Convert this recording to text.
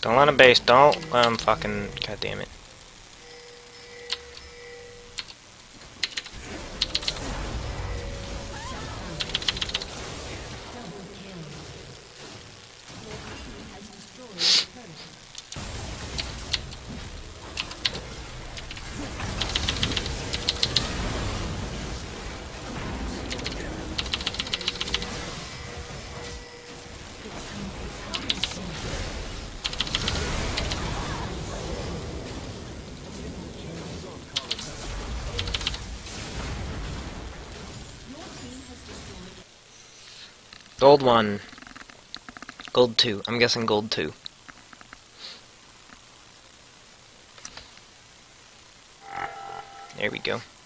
Don't let him base. Don't let him fucking... God damn it. Gold 1. Gold 2. I'm guessing gold 2. There we go.